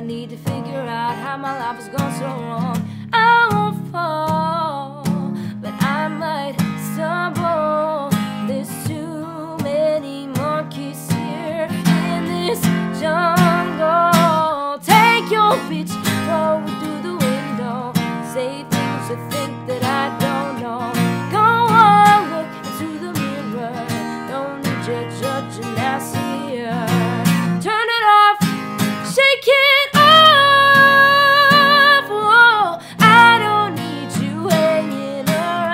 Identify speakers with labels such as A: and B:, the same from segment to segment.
A: need to figure out how my life has gone so wrong. I won't fall, but I might stumble. There's too many monkeys here in this jungle. Take your bitch, throw it through the window. Say things to think that I don't know. Go on, look into the mirror. Don't need your judge and I see her. Turn it off, shake it off. Whoa, I don't need you hanging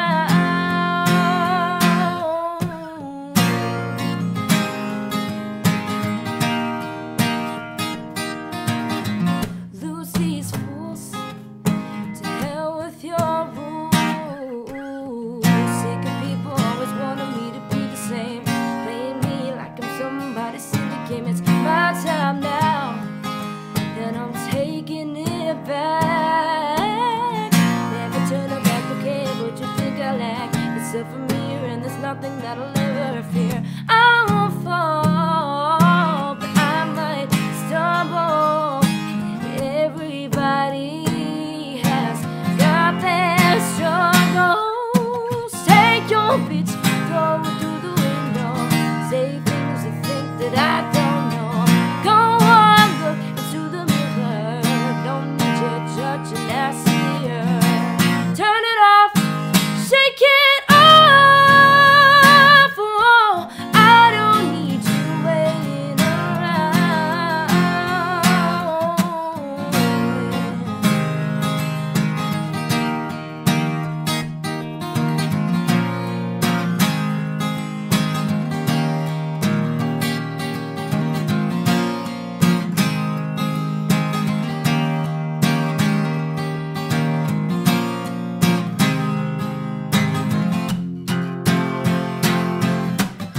A: around. Lucy's fools, to hell with your rules. Sick of people always wanting me to be the same, playing me like I'm somebody's silly game. It's my time now, and I'm taking it back. Never turn it back, okay, what you think I lack? It's up from here, and there's nothing that'll ever fear. I won't fall, but I might stumble. Everybody has got their struggles. Take your bitch, throw it through the window. Say things to think that I don't know. Go on, look into the mirror. Don't need your judge and I see her. Turn it off, shake it off. Oh, I don't need you waiting around.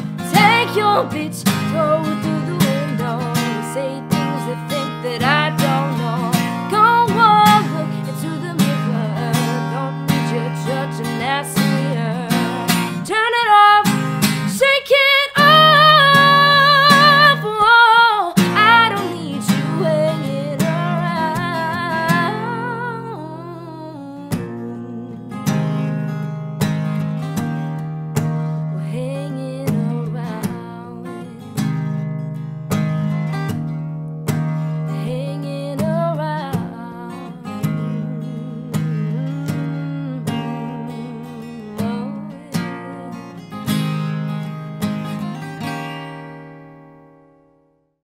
A: Take your bitch, throw it through the window. Say things that think that I don't